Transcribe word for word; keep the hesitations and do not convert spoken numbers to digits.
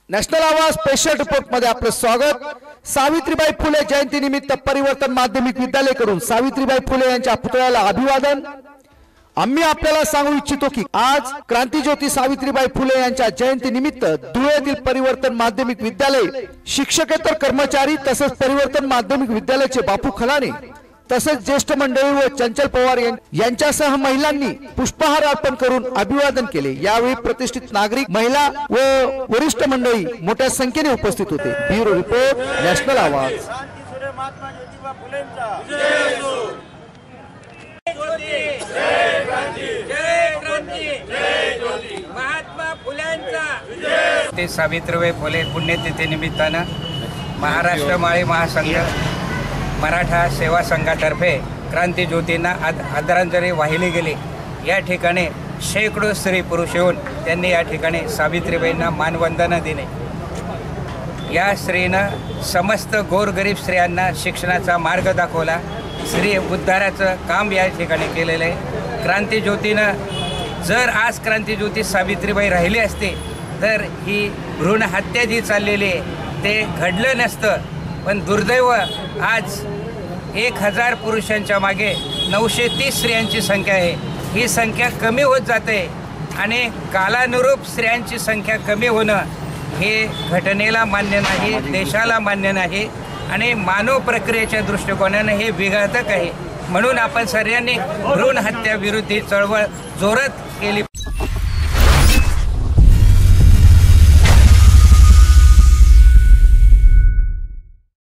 National आवाज special report मध्ये आपलं स्वागत। सावित्रीबाई फुले जयंती निमित्त परिवर्तन माध्यमिक विद्यालय करून सावित्रीबाई फुले यांच्या पुतळ्याला अभिवादन। आम्ही आपल्याला सांगू इच्छितो की आज क्रांतिज्योती सावित्रीबाई फुले यांच्या जयंती निमित्त धुळ्यातील परिवर्तन माध्यमिक विद्यालय शिक्षकेतर कर्मचारी तसेच परिवर्तन माध्यमिक विद्यालयाचे बापू खलाने तसेच ज्येष्ठ मंडळी व चंचल पवार यांच्यासह महिलांनी पुष्पहार अर्पण करून अभिवादन केले। यावेळी प्रतिष्ठित नागरिक, महिला व वरिष्ठ मंडळी मोठ्या संख्येने उपस्थित होते। ब्युरो रिपोर्ट, नॅशनल आवाज। महात्मा फुल्यांचा ते सावित्रीबाई फुले पुण्यतिथी निमित्तानं महाराष्ट्र माळी महासंघ मराठा सेवा संघातर्फे क्रांतिज्योतींना आद आदरांजली वाहिली गेली। या ठिकाणी शेकडो स्त्री पुरुष येऊन त्यांनी या ठिकाणी सावित्रीबाईंना मानवंदना दिली। या स्त्रीनं समस्त गोरगरीब स्त्रियांना शिक्षणाचा मार्ग दाखवला, स्त्री उद्धाराचं काम या ठिकाणी केलेलं आहे। क्रांतिज्योतीनं जर आज क्रांतिज्योती सावित्रीबाई राहिली असते तर ही भ्रूण हत्या जी चाललेली आहे ते घडलं नसतं। पण दुर्दैव आज एक हजार पुरुषांच्या मागे नऊशे तीस स्त्रियांची संख्या आहे। ही संख्या कमी होत जाते आणि कालानुरूप स्त्रियांची संख्या कमी होणं हे घटनेला मान्य नाही, देशाला मान्य नाही आणि मानव प्रक्रियेच्या दृष्टिकोनाने हे विघातक आहे। म्हणून आपण सर्वांनी भ्रूण हत्या विरोधी चळवळ जोरात केली।